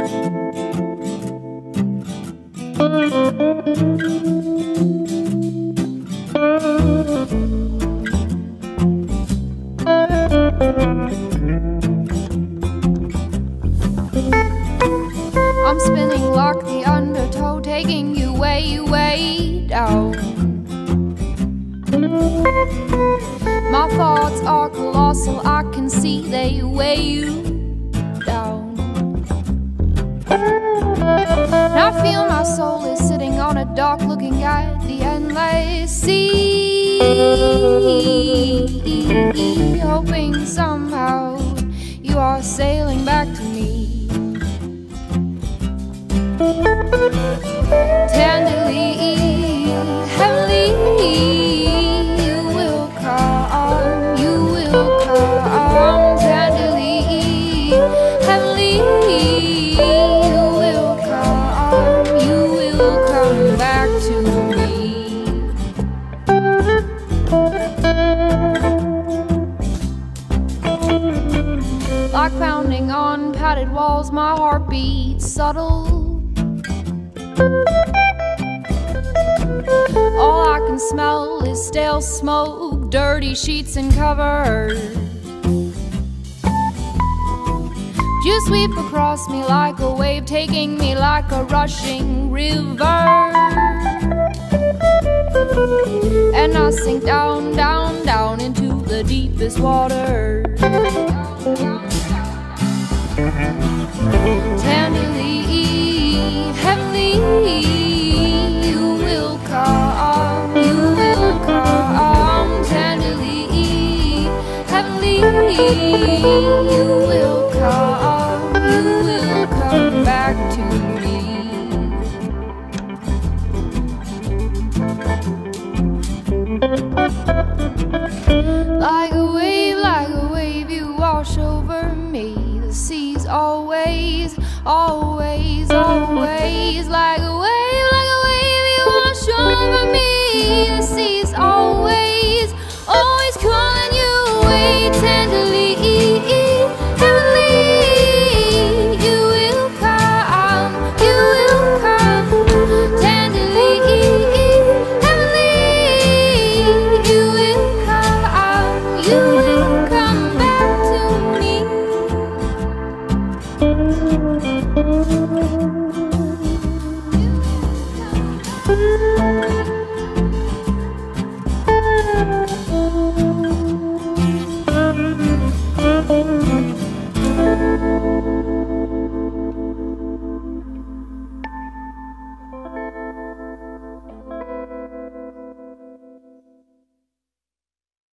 I'm spinning like the undertow, taking you way, way down. My thoughts are colossal, I can see they weigh you down. And I feel my soul is sitting on a dock, looking at the endless sea, hoping somehow you are sailing back to me. Tenderly, heavily, you will come, you will come. Tenderly, heavily, you will come back to me. Like pounding on padded walls, my heart beats subtle. All I can smell is stale smoke, dirty sheets and covers. You sweep across me like a wave, taking me like a rushing river. And I sink down, down, down into the deepest water. Tenderly, heavily, you will come, you will come. Tenderly, heavily, you will come back to me. Like a wave, you wash over me. The sea's always, always, always. Like a wave, you wash over me. The sea's always, always calling you away. Tenderly, heavenly, you will come, you will come. Tenderly, heavenly, you will come back to me.